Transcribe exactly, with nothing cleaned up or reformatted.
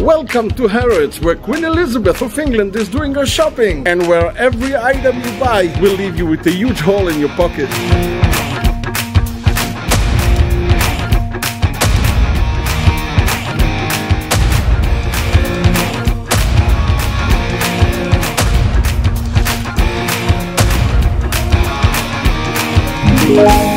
Welcome to Harrods, where Queen Elizabeth of England is doing her shopping, and where every item you buy will leave you with a huge hole in your pocket. Yeah.